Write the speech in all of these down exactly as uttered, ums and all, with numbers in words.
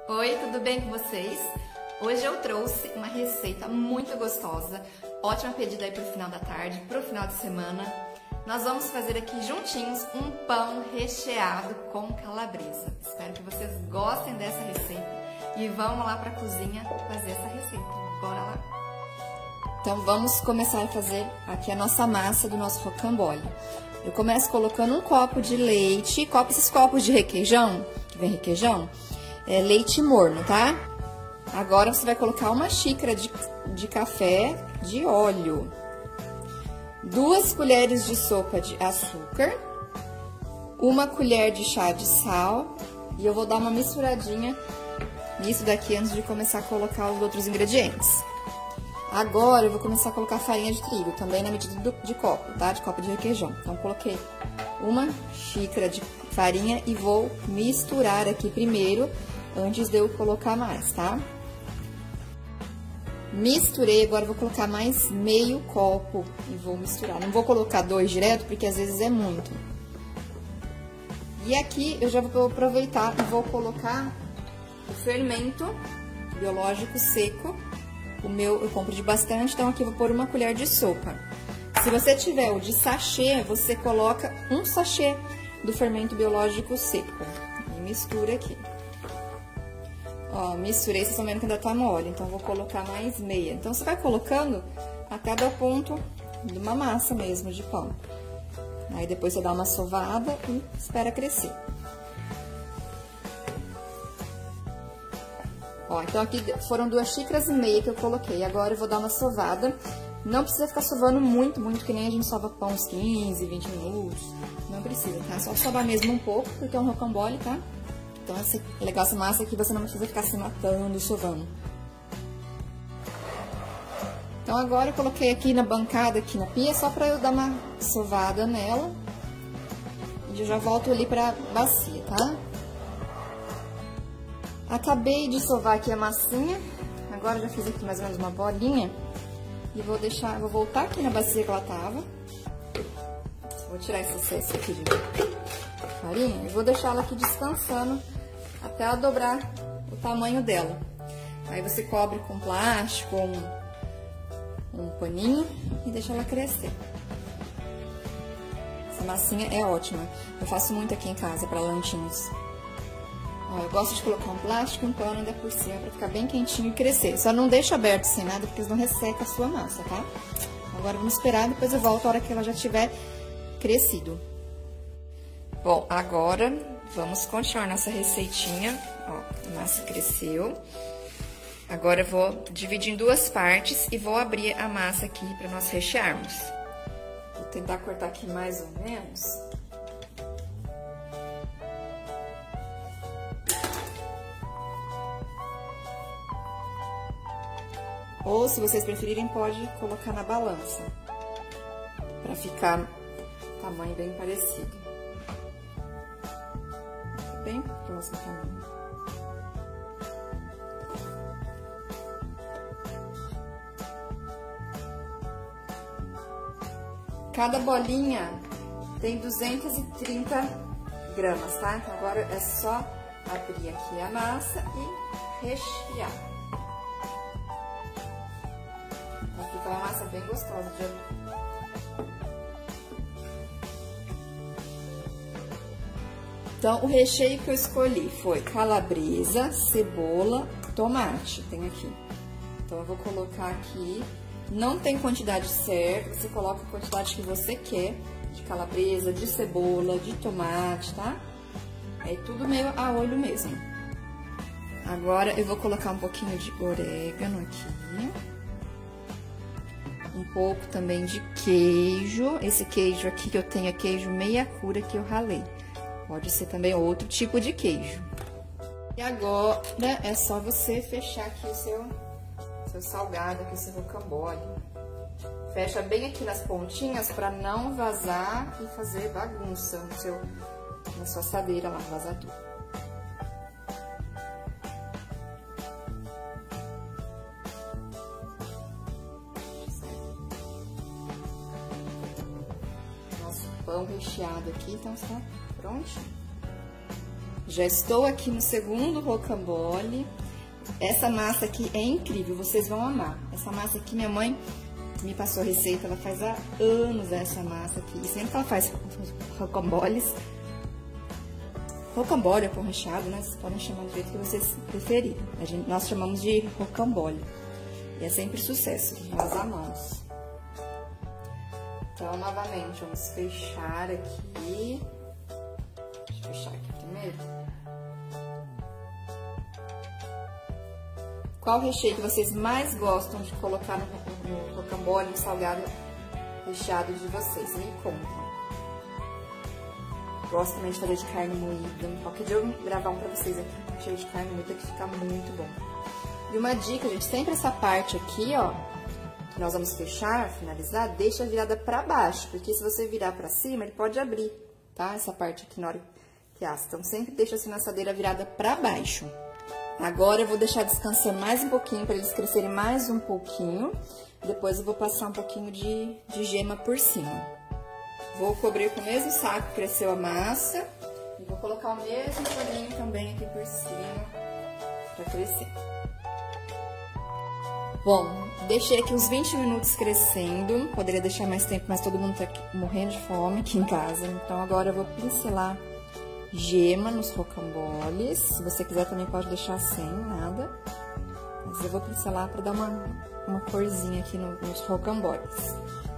Oi, tudo bem com vocês? Hoje eu trouxe uma receita muito gostosa, ótima pedida aí pro final da tarde, pro final de semana. Nós vamos fazer aqui juntinhos um pão recheado com calabresa. Espero que vocês gostem dessa receita e vamos lá pra cozinha fazer essa receita. Bora lá? Então vamos começar a fazer aqui a nossa massa do nosso rocambole. Eu começo colocando um copo de leite, copo, esses copos de requeijão, que vem requeijão, é leite morno, tá? Agora você vai colocar uma xícara de, de café de óleo, duas colheres de sopa de açúcar, uma colher de chá de sal e eu vou dar uma misturadinha nisso daqui antes de começar a colocar os outros ingredientes. Agora eu vou começar a colocar farinha de trigo, também na medida do, de copo, tá? De copo de requeijão. Então, coloquei uma xícara de farinha e vou misturar aqui primeiro, antes de eu colocar mais, tá? Misturei, agora vou colocar mais meio copo e vou misturar. Não vou colocar dois direto, porque às vezes é muito. E aqui eu já vou aproveitar e vou colocar o fermento biológico seco. O meu eu compro de bastante, então aqui eu vou pôr uma colher de sopa. Se você tiver o de sachê, você coloca um sachê do fermento biológico seco. E mistura aqui. Ó, misturei, vocês estão vendo que ainda tá mole, então vou colocar mais meia. Então, você vai colocando até dar ponto de uma massa mesmo de pão. Aí, depois você dá uma sovada e espera crescer. Ó, então aqui foram duas xícaras e meia que eu coloquei. Agora eu vou dar uma sovada. Não precisa ficar sovando muito, muito, que nem a gente sova pão uns quinze, vinte minutos. Não precisa, tá? Só sovar mesmo um pouco, porque é um rocambole, tá? Então, é legal essa massa aqui, você não precisa ficar se matando, sovando. Então, agora eu coloquei aqui na bancada, aqui na pia, só pra eu dar uma sovada nela. E eu já volto ali pra bacia, tá? Acabei de sovar aqui a massinha, agora já fiz aqui mais ou menos uma bolinha. E vou deixar, vou voltar aqui na bacia que ela tava. Vou tirar esse excesso aqui de farinha e vou deixar ela aqui descansando até ela dobrar o tamanho dela. Aí você cobre com plástico, um, um paninho e deixa ela crescer. Essa massinha é ótima. Eu faço muito aqui em casa para lanchinhos. Ó, eu gosto de colocar um plástico e um pano ainda por cima para ficar bem quentinho e crescer. Só não deixa aberto sem nada, porque senão resseca a sua massa, tá? Agora vamos esperar, depois eu volto a hora que ela já tiver crescido. Bom, agora vamos continuar nossa receitinha. Ó, a massa cresceu. Agora eu vou dividir em duas partes e vou abrir a massa aqui para nós rechearmos. Vou tentar cortar aqui mais ou menos. Ou, se vocês preferirem, pode colocar na balança, para ficar tamanho bem parecido. Bem próximo tamanho. Cada bolinha tem duzentos e trinta gramas, tá? Então, agora é só abrir aqui a massa e rechear. Fica uma massa bem gostosa de abrir. Então, o recheio que eu escolhi foi calabresa, cebola, tomate, tem aqui. Então, eu vou colocar aqui, não tem quantidade certa, você coloca a quantidade que você quer, de calabresa, de cebola, de tomate, tá? É tudo meio a olho mesmo. Agora, eu vou colocar um pouquinho de orégano aqui. Um pouco também de queijo. Esse queijo aqui que eu tenho é queijo meia cura que eu ralei. Pode ser também outro tipo de queijo. E agora é só você fechar aqui o seu, seu salgado, aqui o seu rocambole. Fecha bem aqui nas pontinhas para não vazar e fazer bagunça no seu, na sua assadeira lá, vazar tudo. Pão recheado aqui, então está pronto. Já estou aqui no segundo rocambole. Essa massa aqui é incrível, vocês vão amar. Essa massa aqui, minha mãe me passou a receita, ela faz há anos essa massa aqui. E sempre que ela faz rocamboles, rocambole é pão recheado, né? Vocês podem chamar do jeito que vocês preferirem. A gente, nós chamamos de rocambole. E é sempre sucesso, nós amamos. Então, novamente, vamos fechar aqui. Deixa eu fechar aqui primeiro. Qual recheio que vocês mais gostam de colocar no, no rocambole, no salgado recheado de vocês? Me contam. Gosto também de fazer de carne moída. Qualquer dia eu vou gravar um pra vocês aqui, cheio de carne moída, que fica muito bom. E uma dica, gente, sempre essa parte aqui, ó, que nós vamos fechar, finalizar, deixa virada pra baixo, porque se você virar pra cima, ele pode abrir, tá? Essa parte aqui na hora que assa. Então, sempre deixa assim na assadeira virada pra baixo. Agora, eu vou deixar descansando mais um pouquinho, pra eles crescerem mais um pouquinho. Depois, eu vou passar um pouquinho de, de gema por cima. Vou cobrir com o mesmo saco que cresceu a massa. E vou colocar o mesmo forninho também aqui por cima, pra crescer. Bom, deixei aqui uns vinte minutos crescendo. Poderia deixar mais tempo, mas todo mundo tá aqui, morrendo de fome aqui em casa. Então, agora eu vou pincelar gema nos rocamboles. Se você quiser, também pode deixar sem nada. Mas eu vou pincelar pra dar uma, uma corzinha aqui no, nos rocamboles.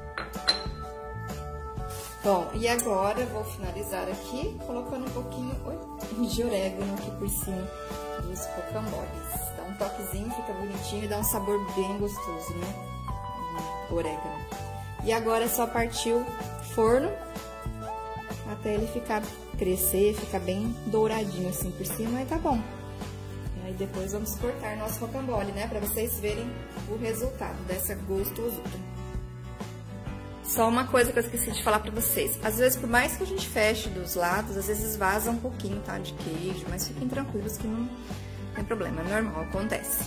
Bom, e agora eu vou finalizar aqui colocando um pouquinho oi, de orégano aqui por cima dos rocamboles. Dá um toquezinho, fica bonitinho e dá um sabor bem gostoso, né? O orégano. E agora é só partir o forno até ele ficar, crescer, ficar bem douradinho assim por cima e tá bom. E aí depois vamos cortar nosso rocambole, né? Pra vocês verem o resultado dessa gostosura. Só uma coisa que eu esqueci de falar pra vocês. Às vezes, por mais que a gente feche dos lados, às vezes vaza um pouquinho, tá? De queijo, mas fiquem tranquilos que não tem problema, é normal, acontece.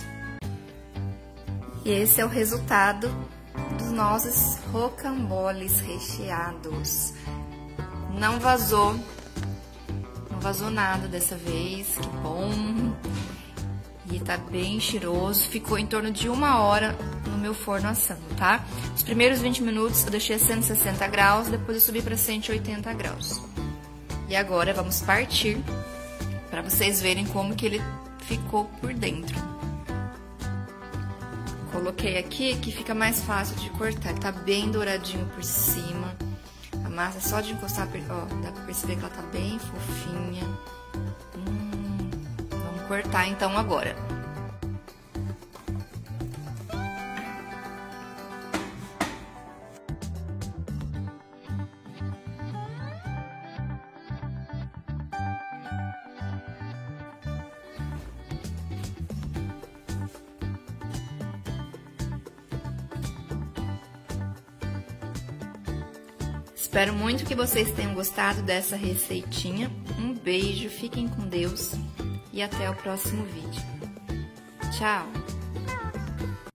E esse é o resultado dos nossos rocamboles recheados. Não vazou, não vazou nada dessa vez, que bom. E tá bem cheiroso, ficou em torno de uma hora no meu forno assando, tá? Os primeiros vinte minutos eu deixei a cento e sessenta graus, depois eu subi para cento e oitenta graus. E agora vamos partir para vocês verem como que ele ficou por dentro. Coloquei aqui que fica mais fácil de cortar, ele tá bem douradinho por cima. A massa só de encostar, ó, dá pra perceber que ela tá bem fofinha. Hum, vamos cortar então agora. Espero muito que vocês tenham gostado dessa receitinha. Um beijo, fiquem com Deus e até o próximo vídeo. Tchau!